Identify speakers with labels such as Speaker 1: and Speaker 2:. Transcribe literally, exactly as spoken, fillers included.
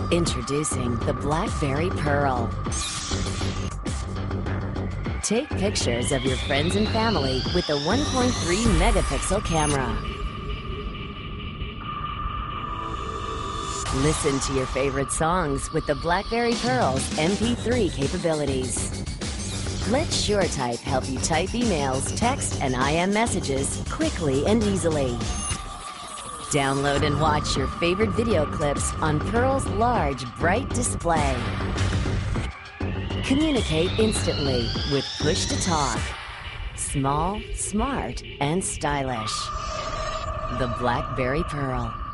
Speaker 1: Introducing the BlackBerry Pearl. Take pictures of your friends and family with the one point three megapixel camera. Listen to your favorite songs with the BlackBerry Pearl's M P three capabilities. Let SureType help you type emails, text, and I M messages quickly and easily. Download and watch your favorite video clips on Pearl's large, bright display. Communicate instantly with push-to-talk. Small, smart, and stylish. The BlackBerry Pearl.